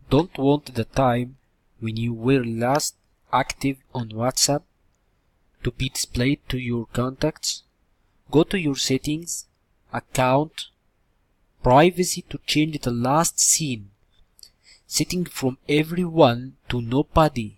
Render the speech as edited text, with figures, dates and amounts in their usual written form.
Don't want the time when you were last active on WhatsApp to be displayed to your contacts. Go to your settings, account, privacy to change the last seen setting from everyone to nobody.